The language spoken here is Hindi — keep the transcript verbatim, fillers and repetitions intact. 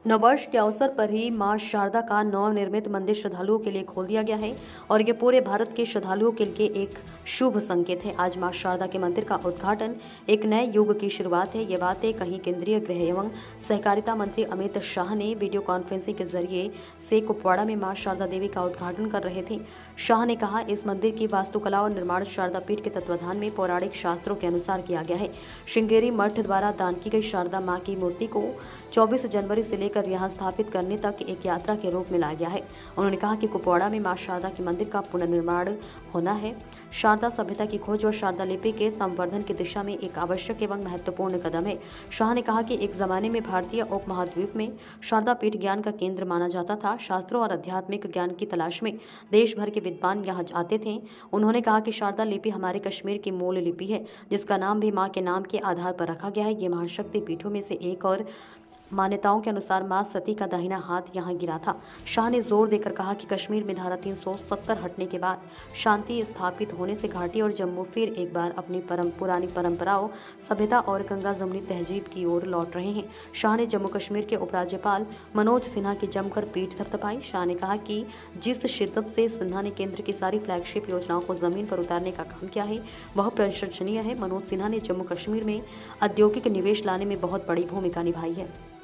नववर्ष के अवसर पर ही मां शारदा का नवनिर्मित मंदिर श्रद्धालुओं के लिए खोल दिया गया है और ये पूरे भारत के श्रद्धालुओं के लिए एक शुभ संकेत है। आज मां शारदा के मंदिर का उद्घाटन एक नए युग की शुरुआत है। ये बातें कहीं केंद्रीय गृह एवं सहकारिता मंत्री अमित शाह ने वीडियो कॉन्फ्रेंसिंग के जरिए से कुपवाड़ा में मां शारदा देवी का उद्घाटन कर रहे थे। शाह ने कहा, इस मंदिर की वास्तुकला और निर्माण शारदा पीठ के तत्वाधान में पौराणिक शास्त्रों के अनुसार किया गया है। श्रृंगेरी मठ द्वारा दान की गई शारदा मां की मूर्ति को चौबीस जनवरी से लेकर यहां स्थापित करने तक एक यात्रा के रूप में लाया गया है। उन्होंने कहा कि कुपवाड़ा में मां शारदा के मंदिर का पुनर्निर्माण होना है। शारदा सभ्यता की खोज और शारदा लिपि के संवर्धन की दिशा में एक आवश्यक एवं महत्वपूर्ण कदम है। शाह ने कहा कि एक जमाने में भारतीय उपमहाद्वीप में शारदा पीठ ज्ञान का केंद्र माना जाता था। शास्त्रों और आध्यात्मिक ज्ञान की तलाश में देश भर के विद्वान यहाँ आते थे। उन्होंने कहा कि शारदा लिपि हमारे कश्मीर की मूल लिपि है, जिसका नाम भी मां के नाम के आधार पर रखा गया है। ये महाशक्ति पीठों में से एक और मान्यताओं के अनुसार मां सती का दाहिना हाथ यहां गिरा था। शाह ने जोर देकर कहा कि कश्मीर में धारा तीन सौ सत्तर हटने के बाद शांति स्थापित होने से घाटी और जम्मू फिर एक बार अपनी परम पुरानी परंपराओं, सभ्यता और गंगा जमुनी तहजीब की ओर लौट रहे हैं। शाह ने जम्मू कश्मीर के उपराज्यपाल मनोज सिन्हा की जमकर पीठ थपथपाई। शाह ने कहा कि जिस शिद्दत से सिन्हा ने केंद्र की सारी फ्लैगशिप योजनाओं को जमीन पर उतारने का काम किया है, वह प्रशंसनीय है। मनोज सिन्हा ने जम्मू कश्मीर में औद्योगिक निवेश लाने में बहुत बड़ी भूमिका निभाई है।